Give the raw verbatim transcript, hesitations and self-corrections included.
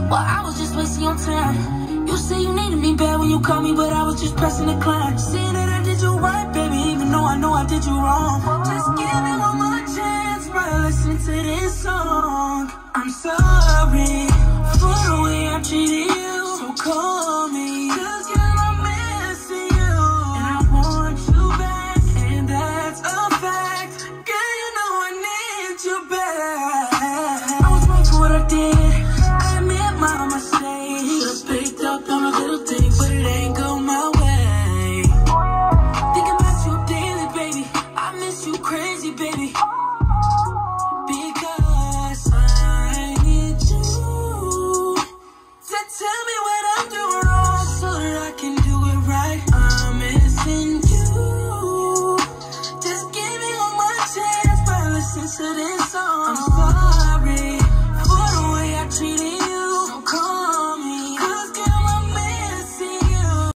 Well, I was just wasting your time. You say you needed me bad when you called me, but I was just pressing the climb. Saying that I did you right, baby, even though I know I did you wrong. Just give me one more chance while listening to this song. I'm sorry for the way I treated you, so call me, 'cause girl, I'm missing you, and I want you back, and that's a fact. Girl, you know I need you back. I was wrong for what I did, I admit my mistake. Should've picked up on a little thing, but it ain't go my way. Thinking about you daily, baby, I miss you crazy, baby, because I need you to tell me what I'm doing wrong so that I can do it right. I'm missing you. Just give me one more chance by listening to this song. I'm